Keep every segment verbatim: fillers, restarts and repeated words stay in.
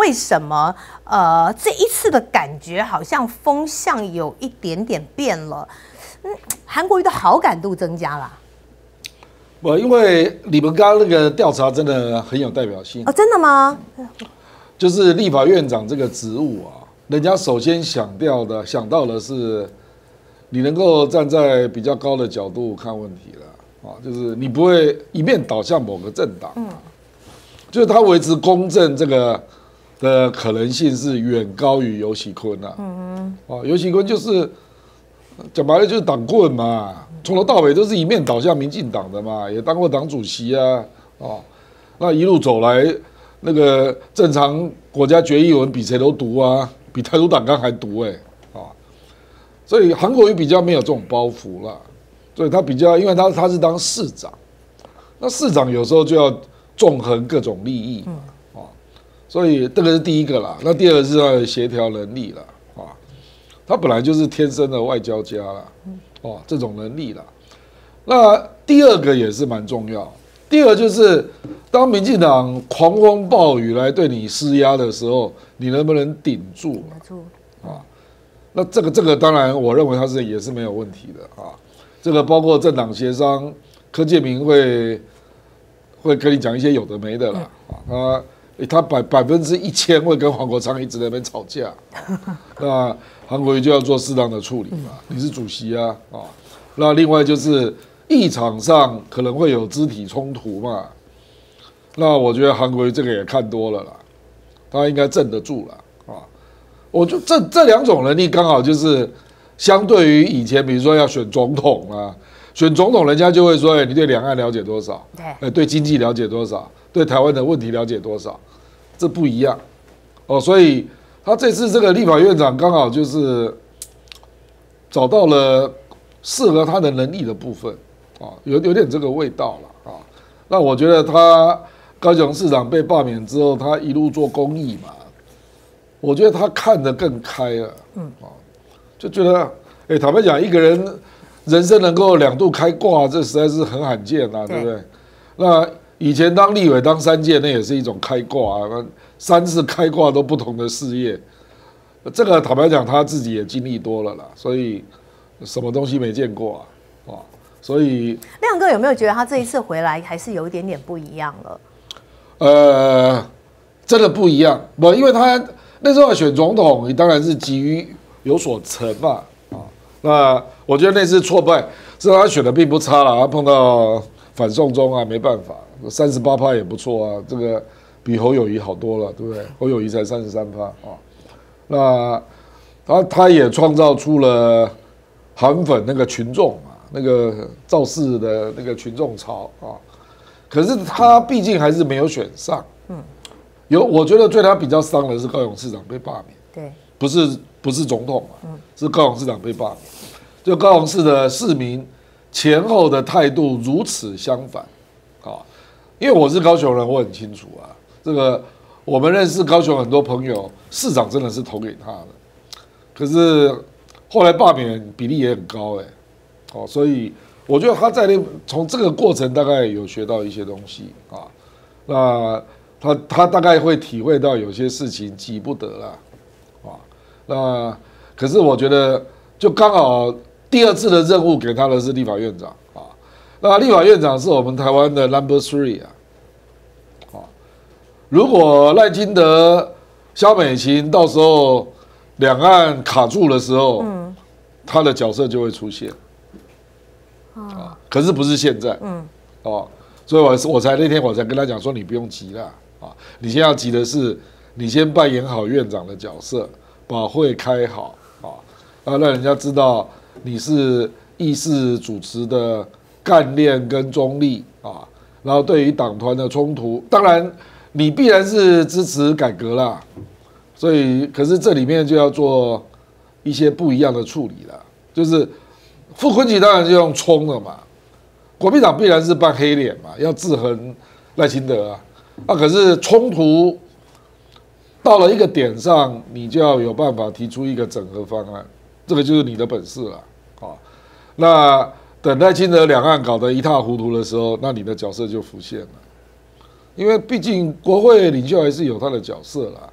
为什么呃这一次的感觉好像风向有一点点变了？嗯，韩国瑜的好感度增加了。 我因为你们刚刚那个调查真的很有代表性哦，真的吗？ 就是立法院长这个职务啊，人家首先想到的想到的是，你能够站在比较高的角度看问题了啊，就是你不会一面倒向某个政党，嗯，就是他维持公正这个的可能性是远高于游锡堃啊，嗯啊，游锡堃就是讲白了就是党棍嘛，从头到尾都是一面倒向民进党的嘛，也当过党主席啊，啊，那一路走来。那个正常国家决议文比谁都毒啊，比台独党纲还毒哎、欸、啊，所以韩国瑜比较没有这种包袱啦，所以他比较，因为他他是当市长，那市长有时候就要纵横各种利益嘛啊，所以这个是第一个啦。那第二个是他的协调能力啦啊，他本来就是天生的外交家啦，哦、啊、这种能力啦。那第二个也是蛮重要。第二就是，当民进党狂风暴雨来对你施压的时候，你能不能顶住？顶得住啊！那这个这个当然，我认为他是也是没有问题的啊。这个包括政党协商，柯建铭会会跟你讲一些有的没的啦啊。他他百百分之一千会跟黄国昌一直在那边吵架，那韩国瑜就要做适当的处理嘛。你是主席啊啊。那另外就是。议场上可能会有肢体冲突嘛，那我觉得韩国瑜这个也看多了啦，他应该镇得住了啊。我就这这两种能力刚好就是相对于以前，比如说要选总统啊，选总统人家就会说，哎、欸，你对两岸了解多少？对，哎、欸，对经济了解多少？对台湾的问题了解多少？这不一样哦，所以他这次这个立法院长刚好就是找到了适合他的能力的部分。啊，有有点这个味道了啊。那我觉得他高雄市长被罢免之后，他一路做公益嘛，我觉得他看得更开了，嗯啊，就觉得，哎、欸，坦白讲，一个人人生能够两度开挂，这实在是很罕见啊，对不对？那以前当立委当三届，那也是一种开挂啊，三次开挂都不同的事业，这个坦白讲，他自己也经历多了啦，所以什么东西没见过啊，啊。所以亮哥有没有觉得他这一次回来还是有一点点不一样了？ 呃，真的不一样，不，因为他那时候选总统，你当然是急于有所成嘛，啊，那我觉得那次挫败，是他选的并不差啦，他碰到反送中啊，没办法，三十八趴也不错啊，这个比侯友宜好多了，对不对？侯友宜才三十三趴啊，那他他也创造出了韩粉那个群众嘛。那个造势的那个群众潮啊，可是他毕竟还是没有选上。嗯，有我觉得对他比较伤的是高雄市长被罢免， 对， 不是不是总统嘛，嗯，是高雄市长被罢免。就高雄市的市民前后的态度如此相反啊！因为我是高雄人，我很清楚啊。这个我们认识高雄很多朋友，市长真的是投给他的，可是后来罢免比例也很高哎、欸。哦，所以我觉得他在那从这个过程大概有学到一些东西啊，那他他大概会体会到有些事情急不得啦，啊，那可是我觉得就刚好第二次的任务给他的是立法院长啊，那立法院长是我们台湾的 number three 啊，啊，如果赖清德、萧美琴到时候两岸卡住的时候，嗯，他的角色就会出现。啊，可是不是现在，嗯，哦，所以我我才那天我才跟他讲说，你不用急啦，啊，你先要急的是，你先扮演好院长的角色，把会开好，啊，啊，让人家知道你是议事主持的干练跟中立啊，然后对于党团的冲突，当然你必然是支持改革啦，所以可是这里面就要做一些不一样的处理了，就是。傅昆萁当然就用冲了嘛，国民党必然是扮黑脸嘛，要制衡赖清德啊。啊，可是冲突到了一个点上，你就要有办法提出一个整合方案，这个就是你的本事了啊。那等赖清德两岸搞得一塌糊涂的时候，那你的角色就浮现了，因为毕竟国会领袖还是有他的角色啦。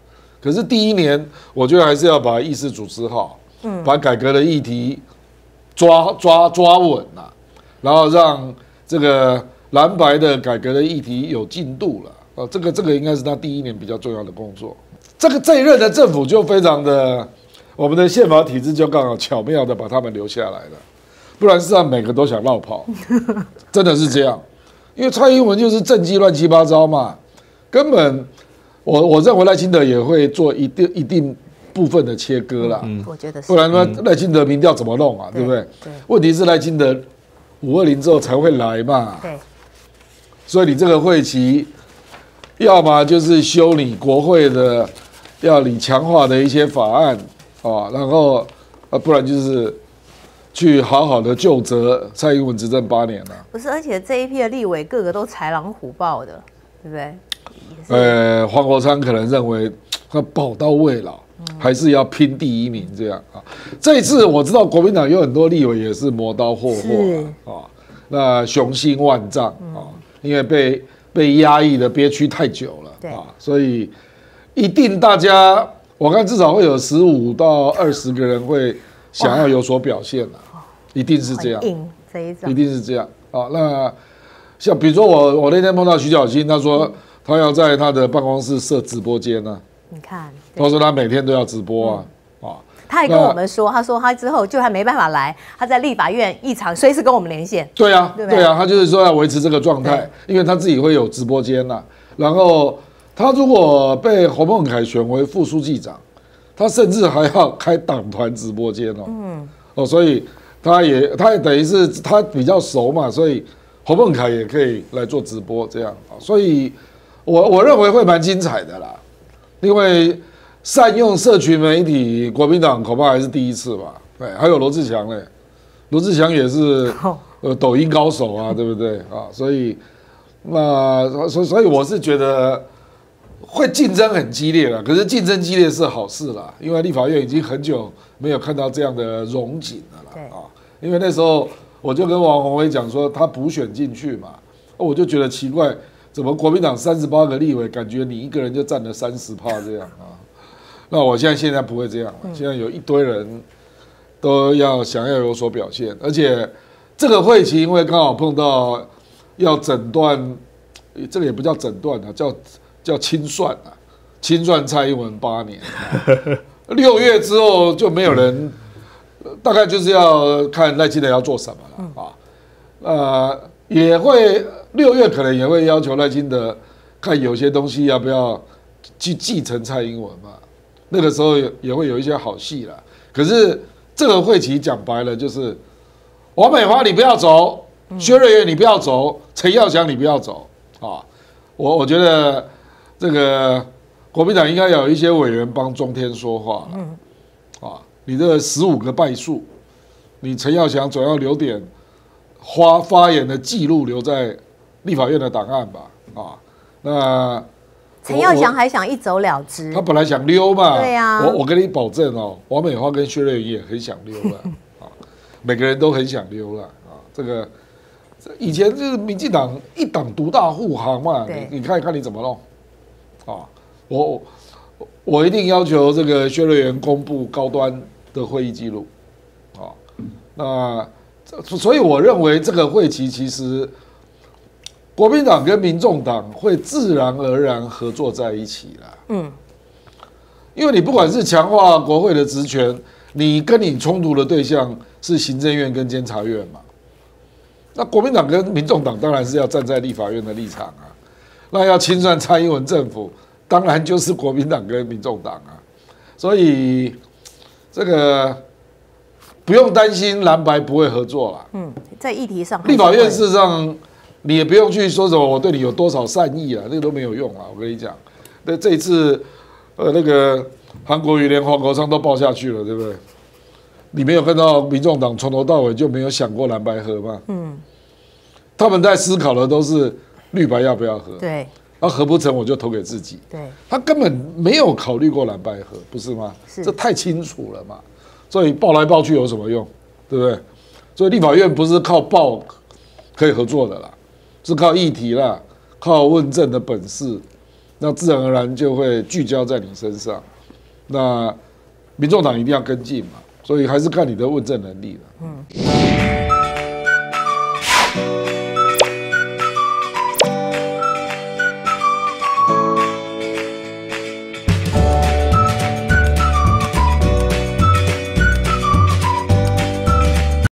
可是第一年，我觉得还是要把议事主持好，嗯，把改革的议题抓抓抓稳了、啊，然后让这个蓝白的改革的议题有进度了。哦，这个这个应该是他第一年比较重要的工作。这个这一任的政府就非常的，我们的宪法体制就刚好巧妙的把他们留下来了，不然事实上每个都想绕跑，真的是这样。因为蔡英文就是政绩乱七八糟嘛，根本我我认为赖清德也会做一定一定部分的切割啦， 嗯，我觉得是， 不然呢赖清德民调怎么弄啊，对不对？对，问题是赖清德五二零之后才会来嘛，对，所以你这个会期，要么就是修你国会的要你强化的一些法案啊，然后啊，不然就是去好好的就责蔡英文执政八年了。 不是，而且这一批的立委个个都豺狼虎豹的，对不对？ 呃，黄国昌可能认为他宝刀未老，嗯、还是要拼第一名这样啊。这一次我知道国民党有很多立委也是磨刀霍霍啊，那雄心万丈啊，嗯、因为被被压抑的憋屈太久了啊，所以一定大家我看至少会有十五到二十个人会想要有所表现啊，一定是这样， 这一一定是这样啊。那像比如说我我那天碰到徐小新，他说。嗯他要在他的办公室设直播间呢、啊。 你看， 他说他每天都要直播啊，嗯、啊。 他还跟我们说，他说他之后就还没办法来，他在立法院议场随时跟我们连线。 对啊，对, 对啊，他就是说要维持这个状态，因为他自己会有直播间呐、啊。然后他如果被洪孟凯选为副书记长，他甚至还要开党团直播间哦。嗯。哦，所以他也他也等于是他比较熟嘛，所以洪孟凯也可以来做直播这样啊，所以。我我认为会蛮精彩的啦，因为善用社群媒体，国民党恐怕还是第一次吧。对，还有罗志祥嘞，罗志祥也是呃抖音高手啊，对不对啊？所以那所所以我是觉得会竞争很激烈了，可是竞争激烈是好事啦，因为立法院已经很久没有看到这样的荣景了啦啊。因为那时候我就跟王宏威讲说，他补选进去嘛，我就觉得奇怪。怎么国民党三十八个立委，感觉你一个人就占了三十趴这样啊？那我现在现在不会这样了，现在有一堆人都要想要有所表现，而且这个会期因为刚好碰到要诊断，这个也不叫诊断啊，叫叫清算啊，清算蔡英文八年，六月之后就没有人，大概就是要看赖清德要做什么了啊，呃，也会。六月可能也会要求赖清德看有些东西要不要去继承蔡英文嘛，那个时候也会有一些好戏啦。可是这个会期讲白了就是王美花你不要走，薛瑞元你不要走，陈耀祥你不要走啊！我我觉得这个国民党应该有一些委员帮中天说话了啊！你这十五个败诉，你陈耀祥总要留点发发言的记录留在。立法院的档案吧，啊，那陈耀祥还想一走了之， 他本来想溜嘛， 对呀、啊， 我我跟你保证哦，王美花跟薛瑞元也很想溜了，啊，每个人都很想溜了，啊，这个以前就是民进党一党独大护航嘛，你你看一看你怎么弄，啊，我我一定要求这个薛瑞元公布高端的会议记录，啊，那所以我认为这个会期其实。国民党跟民众党会自然而然合作在一起啦。嗯，因为你不管是强化国会的职权，你跟你冲突的对象是行政院跟监察院嘛。那国民党跟民众党当然是要站在立法院的立场啊。那要清算蔡英文政府，当然就是国民党跟民众党啊。所以这个不用担心蓝白不会合作啦。 嗯，在议题上， 立法院事实上。你也不用去说什么我对你有多少善意啊，那个都没有用啊！我跟你讲，那这一次，呃，那个韩国瑜连黄国昌都爆下去了，对不对？你没有看到民众党从头到尾就没有想过蓝白合吗？嗯，他们在思考的都是绿白要不要合， 对， 那合不成我就投给自己， 对， 他根本没有考虑过蓝白合，不是吗？是，这太清楚了嘛，所以爆来爆去有什么用，对不对？所以立法院不是靠爆可以合作的啦。是靠议题啦，靠问政的本事， 那自然而然就会聚焦在你身上。那民众党一定要跟进嘛，所以还是看你的问政能力了。嗯。